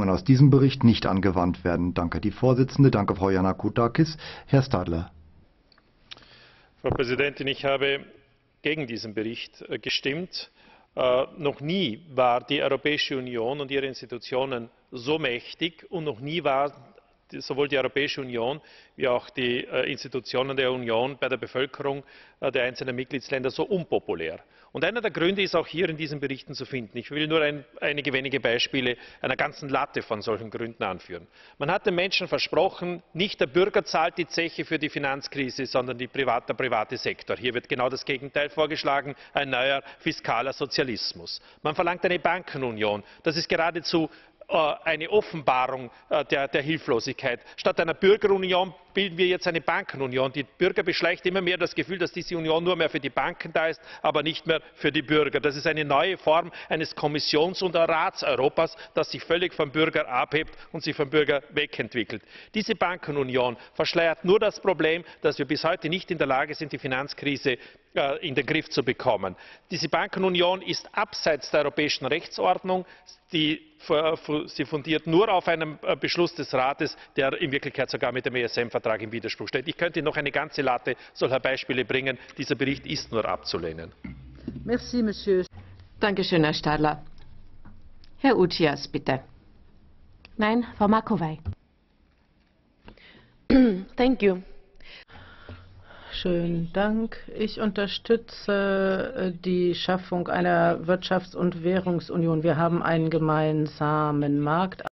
können aus diesem Bericht nicht angewandt werden. Danke, die Vorsitzende. Danke, Frau Yannakoudakis. Herr Stadler. Frau Präsidentin, ich habe gegen diesen Bericht gestimmt. Noch nie war die Europäische Union und ihre Institutionen so mächtig und noch nie war sowohl die Europäische Union wie auch die Institutionen der Union bei der Bevölkerung der einzelnen Mitgliedsländer so unpopulär. Und einer der Gründe ist auch hier in diesen Berichten zu finden. Ich will nur einige wenige Beispiele einer ganzen Latte von solchen Gründen anführen. Man hat den Menschen versprochen, nicht der Bürger zahlt die Zeche für die Finanzkrise, sondern der private Sektor. Hier wird genau das Gegenteil vorgeschlagen, ein neuer fiskaler Sozialismus. Man verlangt eine Bankenunion. Das ist geradezu eine Offenbarung der Hilflosigkeit. Statt einer Bürgerunion bilden wir jetzt eine Bankenunion. Die Bürger beschleicht immer mehr das Gefühl, dass diese Union nur mehr für die Banken da ist, aber nicht mehr für die Bürger. Das ist eine neue Form eines Kommissions- und Rats-Europas, das sich völlig vom Bürger abhebt und sich vom Bürger wegentwickelt. Diese Bankenunion verschleiert nur das Problem, dass wir bis heute nicht in der Lage sind, die Finanzkrise in den Griff zu bekommen. Diese Bankenunion ist abseits der europäischen Rechtsordnung. Sie fundiert nur auf einem Beschluss des Rates, der in Wirklichkeit sogar mit dem ESM-Vertrag im Widerspruch steht. Ich könnte noch eine ganze Latte solcher Beispiele bringen. Dieser Bericht ist nur abzulehnen. Merci, Monsieur. Danke schön, Herr Stadler. Herr Ugias, bitte. Nein, Frau Macovei. Thank you. Schönen Dank. Ich unterstütze die Schaffung einer Wirtschafts- und Währungsunion. Wir haben einen gemeinsamen Markt.